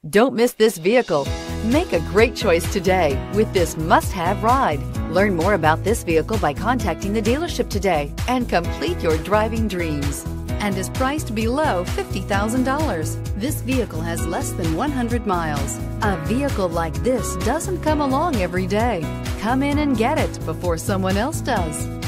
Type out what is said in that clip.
Don't miss this vehicle. Make a great choice today with this must-have ride. Learn more about this vehicle by contacting the dealership today and complete your driving dreams. And is priced below $50,000. This vehicle has less than 100 miles. A vehicle like this doesn't come along every day. Come in and get it before someone else does.